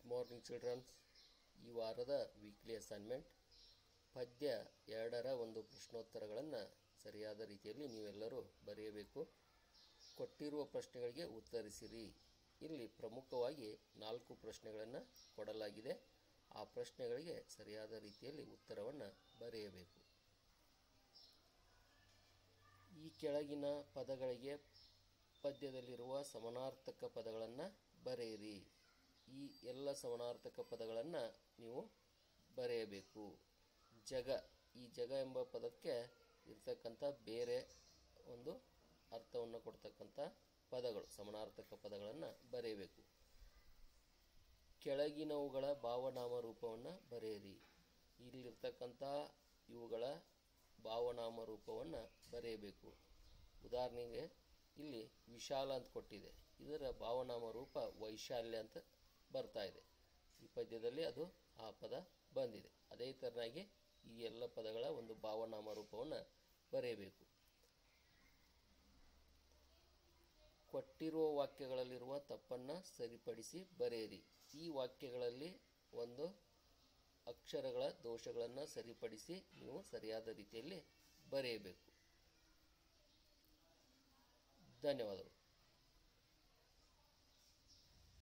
Morning children's. ಈ ವಾರದ weekly assignment ಪದ್ಯ 2ರ ಒಂದು ಪ್ರಶ್ನೋತ್ತರಗಳನ್ನು ಸರಿಯಾದ ರೀತಿಯಲ್ಲಿ ನೀವೆಲ್ಲರೂ ಬರೆಯಬೇಕು. ಕೊಟ್ಟಿರುವ ಪ್ರಶ್ನೆಗಳಿಗೆ ಉತ್ತರಿಸಿರಿ. ಇಲ್ಲಿ ಪ್ರಮುಖವಾಗಿ 4 ಪ್ರಶ್ನೆಗಳನ್ನು ಕೊಡಲಾಗಿದೆ. ಆ ಪ್ರಶ್ನೆಗಳಿಗೆ ಸರಿಯಾದ ರೀತಿಯಲ್ಲಿ ಉತ್ತರವನ್ನು ಬರೆಯಬೇಕು. ಈ ಕೆಳಗಿನ ಪದಗಳಿಗೆ ಪದ್ಯದಲ್ಲಿರುವ ಸಮಾನಾರ್ಥಕ ಪದಗಳನ್ನು ಬರೆಯಿರಿ. ಈ ಎಲ್ಲ ಸಮಾನಾರ್ಥಕ ಪದಗಳನ್ನು ನೀವು ಬರೆಯಬೇಕು. ಜಗ, ಈ ಜಗ ಎಂಬ ಪದಕ್ಕೆ ಇರ್ತಕ್ಕಂಥ ಬೇರೆ ಒಂದು ಅರ್ಥವನ್ನು ಕೊಡ್ತಕ್ಕಂಥ ಪದಗಳು, ಸಮಾನಾರ್ಥಕ ಪದಗಳನ್ನು ಬರೆಯಬೇಕು. ಕೆಳಗಿನವುಗಳ ಭಾವನಾಮ ರೂಪವನ್ನು ಬರೆಯಿರಿ. ಇಲ್ಲಿರ್ತಕ್ಕಂಥ ಇವುಗಳ ಭಾವನಾಮ ರೂಪವನ್ನು ಬರೆಯಬೇಕು. ಉದಾಹರಣೆಗೆ ಇಲ್ಲಿ ವಿಶಾಲ ಅಂತ ಕೊಟ್ಟಿದೆ, ಇದರ ಭಾವನಾಮ ರೂಪ ವೈಶಾಲ್ಯ ಅಂತ ಬರ್ತಾ ಇದೆ. ಈ ಪದ್ಯದಲ್ಲಿ ಅದು ಆ ಪದ ಬಂದಿದೆ. ಅದೇ ಥರನಾಗಿ ಈ ಎಲ್ಲ ಪದಗಳ ಒಂದು ಭಾವನಾಮ ರೂಪವನ್ನು ಬರೆಯಬೇಕು. ಕೊಟ್ಟಿರುವ ವಾಕ್ಯಗಳಲ್ಲಿರುವ ತಪ್ಪನ್ನು ಸರಿಪಡಿಸಿ ಬರೆಯಿರಿ. ಈ ವಾಕ್ಯಗಳಲ್ಲಿ ಒಂದು ಅಕ್ಷರಗಳ ದೋಷಗಳನ್ನು ಸರಿಪಡಿಸಿ ನೀವು ಸರಿಯಾದ ರೀತಿಯಲ್ಲಿ ಬರೆಯಬೇಕು. ಧನ್ಯವಾದಗಳು.